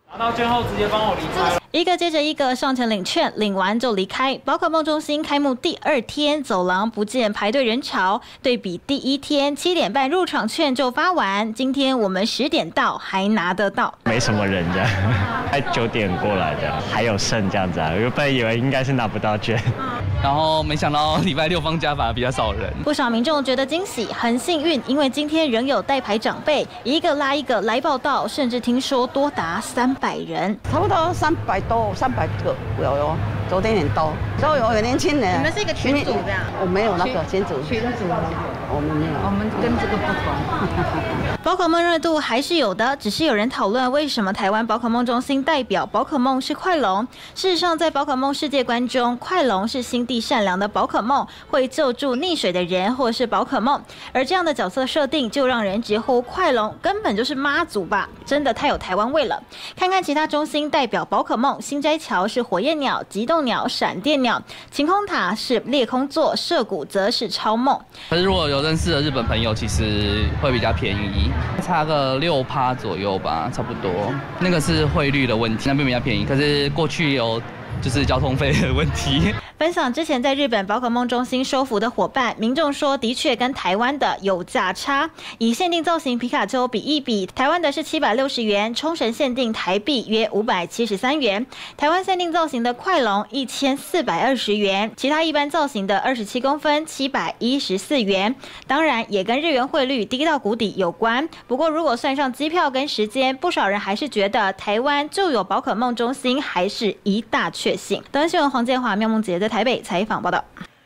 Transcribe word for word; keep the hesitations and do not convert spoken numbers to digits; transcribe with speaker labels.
Speaker 1: 拿到券后直接帮我离开了。
Speaker 2: 一个接着一个上前领券，领完就离开。宝可梦中心开幕第二天，走廊不见排队人潮。对比第一天七点半入场券就发完，今天我们十点到还拿得到，
Speaker 3: 没什么人这样，才九点过来的，还有剩这样子啊。原本以为应该是拿不到券，
Speaker 4: 然后没想到礼拜六放假反而比较少人。
Speaker 2: 不少民众觉得惊喜，很幸运，因为今天仍有带牌长辈一个拉一个来报到，甚至听说多达三百人，
Speaker 5: 差不多三百多，三百。 有有，昨天很多，都有有年轻人。
Speaker 2: 你们是一个群组这样？
Speaker 5: 我没有那个群组。群组，我们没有。我们跟这个不同。
Speaker 2: 宝可梦热度还是有的，只是有人讨论为什么台湾宝可梦中心代表宝可梦是快龙。事实上，在宝可梦世界观中，快龙是心地善良的宝可梦，会救助溺水的人或是宝可梦。而这样的角色设定，就让人直呼快龙根本就是妈祖吧？真的太有台湾味了。看看其他中心代表宝可梦，新斋桥是火焰鸟、极冻鸟、闪电鸟，晴空塔是裂空座，涉谷则是超梦。
Speaker 4: 可是如果有认识的日本朋友，其实会比较便宜，差个六趴左右吧，差不多。那个是汇率的问题，那边比较便宜。可是过去有就是交通费的问题。
Speaker 2: 分享之前在日本宝可梦中心收服的伙伴，民众说的确跟台湾的有价差。以限定造型皮卡丘比一比，台湾的是七百六十元，冲绳限定台币约五百七十三元，台湾限定造型的快龙一千四百二十元，其他一般造型的二十七公分七百一十四元。当然也跟日元汇率低到谷底有关。不过如果算上机票跟时间，不少人还是觉得台湾就有宝可梦中心还是一大确幸。德新闻黄建华、妙梦杰在台北采访报道。